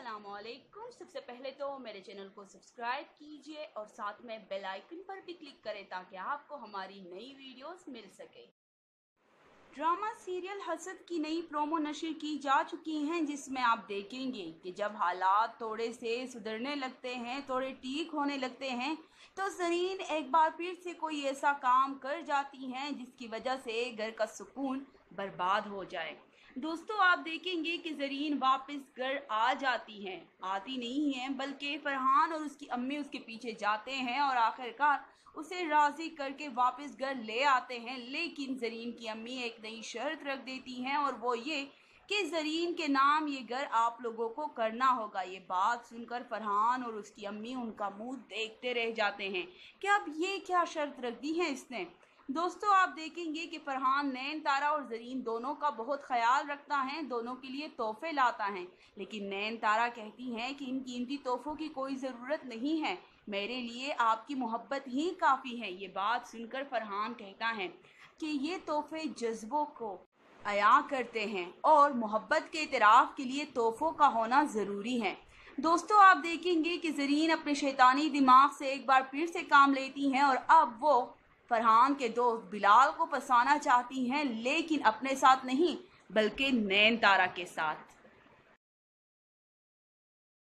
अस्सलामुअलैकुम। सबसे पहले तो मेरे चैनल को सब्सक्राइब कीजिए और साथ में बेल आइकन पर भी क्लिक करें ताकि आपको हमारी नई वीडियोस मिल सके। ड्रामा सीरियल हसद की नई प्रोमो नशर की जा चुकी हैं, जिसमें आप देखेंगे कि जब हालात थोड़े से सुधरने लगते हैं, थोड़े ठीक होने लगते हैं, तो ज़रीन एक बार फिर से कोई ऐसा काम कर जाती हैं जिसकी वजह से घर का सुकून बर्बाद हो जाए। दोस्तों, आप देखेंगे कि ज़रीन वापस घर आ जाती हैं, आती नहीं हैं, बल्कि फरहान और उसकी अम्मी उसके पीछे जाते हैं और आखिरकार उसे राज़ी करके वापस घर ले आते हैं। लेकिन ज़रीन की अम्मी एक नई शर्त रख देती हैं और वो ये कि ज़रीन के नाम ये घर आप लोगों को करना होगा। ये बात सुनकर फरहान और उसकी अम्मी उनका मुंह देखते रह जाते हैं कि अब ये क्या शर्त रख दी है इसने। दोस्तों, आप देखेंगे कि फरहान नैन तारा और ज़रीन दोनों का बहुत ख्याल रखता है, दोनों के लिए तोहफे लाता है, लेकिन नैन तारा कहती हैं कि इन कीमती तोहफों की कोई ज़रूरत नहीं है, मेरे लिए आपकी मोहब्बत ही काफ़ी है। ये बात सुनकर फरहान कहता है कि ये तोहफे जज्बों को अया करते हैं और मोहब्बत के इतराफ़ के लिए तोहफों का होना ज़रूरी है। दोस्तों, आप देखेंगे कि ज़रीन अपने शैतानी दिमाग से एक बार फिर से काम लेती हैं और अब वो फरहान के दोस्त बिलाल को फंसाना चाहती हैं, लेकिन अपने साथ नहीं बल्कि नैन तारा के साथ।